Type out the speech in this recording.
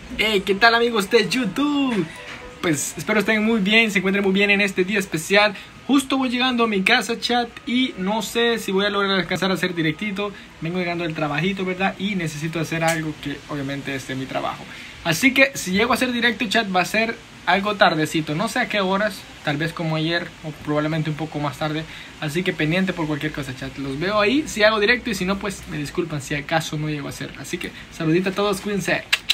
Hey, ¿qué tal amigos de YouTube? Pues espero estén muy bien, se encuentren muy bien en este día especial. Justo voy llegando a mi casa, chat, y no sé si voy a lograr alcanzar a hacer directito. Vengo llegando del trabajito, ¿verdad? Y necesito hacer algo que obviamente es de mi trabajo. Así que si llego a hacer directo, chat, va a ser algo tardecito. No sé a qué horas, tal vez como ayer o probablemente un poco más tarde. Así que pendiente por cualquier cosa, chat. Los veo ahí si hago directo y si no, pues me disculpan si acaso no llego a hacer. Así que saludito a todos, cuídense.